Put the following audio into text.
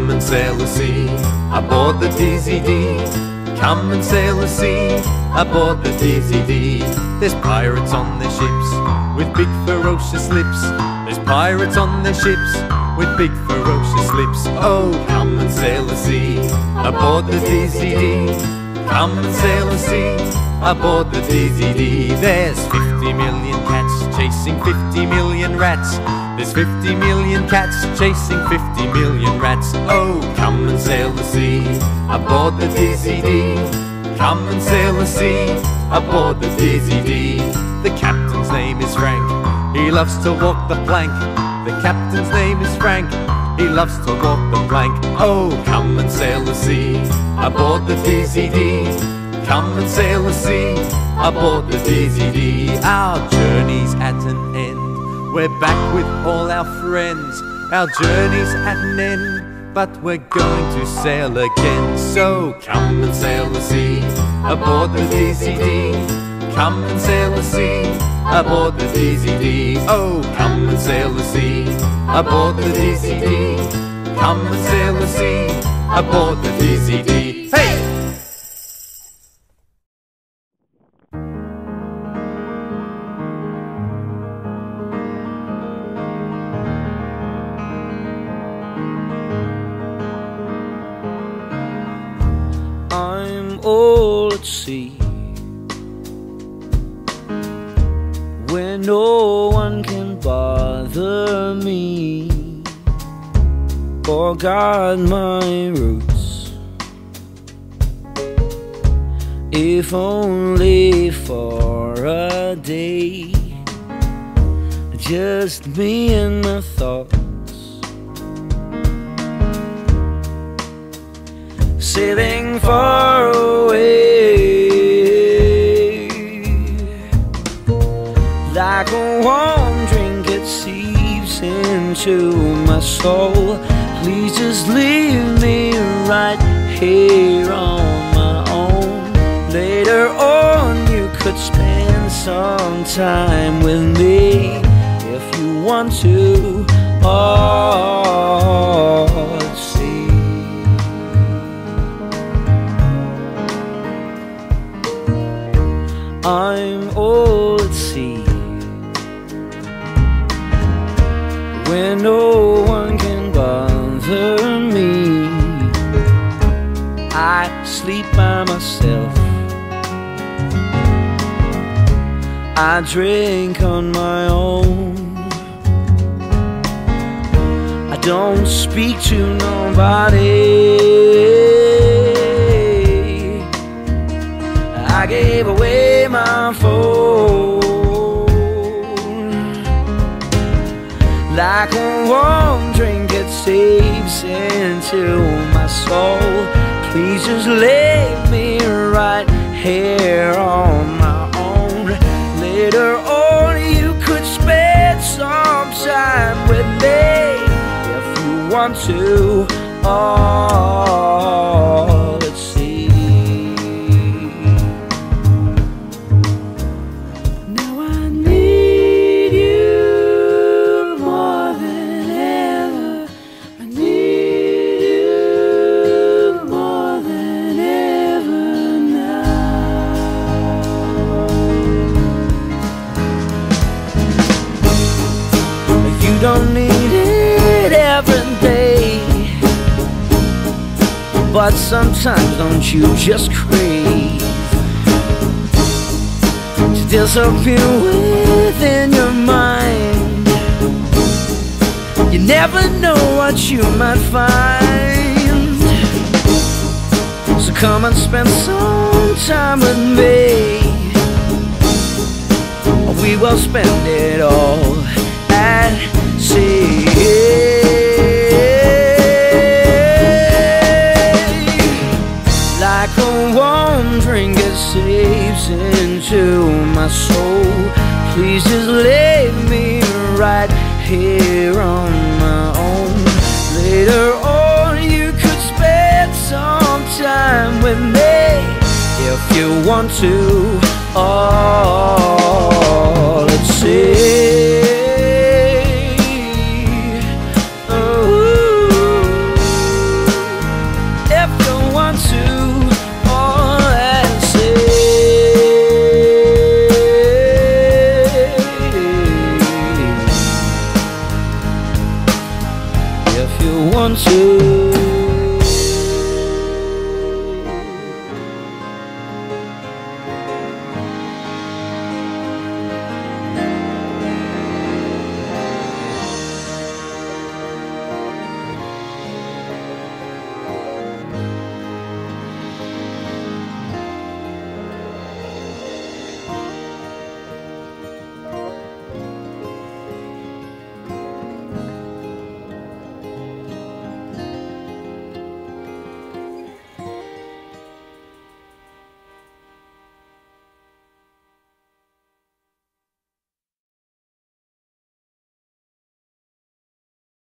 Come and sail the sea aboard the DZD. Come and sail the sea aboard the DZD. There's pirates on their ships with big ferocious lips. There's pirates on their ships with big ferocious lips. Oh, come and sail the sea aboard the DZD. Come and sail the sea aboard the DZD. There's 50 million cats chasing 50 million rats. There's 50 million cats chasing 50 million rats. Oh, come and sail the sea aboard the DZD. Come and sail the sea aboard the DZD. The captain's name is Frank, he loves to walk the plank. The captain's name is Frank, he loves to walk the plank. Oh, come and sail the sea aboard the DZD. Come and sail the sea aboard the DZD. Our journey's at an end, we're back with all our friends. Our journey's at an end, but we're going to sail again. So come and sail the sea aboard the DZD. Come and sail the sea aboard the DZD. Oh, come and sail the sea aboard the DZD. Come and sail the sea aboard the DZD. Hey! I'm all at sea, where no one can bother me or guard my roots, if only for a day. Just me and my thoughts, sailing far away, like a warm drink it seeps into my soul. Please just leave me right here on my own. Later on you could spend some time with me if you want to. Oh, see, I'm all at sea, where no one can bother me. I sleep by myself, I drink on my own. I don't speak to nobody. I gave away my phone, like a warm drink it seeps into my soul. Please just leave me right here on my own. Later on you could spend some time with me if you want to. Oh, let's see. Now I need you more than ever. I need you more than ever now. You don't need it every day, but sometimes don't you just crave to disappear within your mind? You never know what you might find. So come and spend some time with me, or we will spend it all at sea. Like a warm drink it seeps into my soul. Please just leave me right here on my own. Later on you could spend some time with me if you want to. Oh, let's see. want to.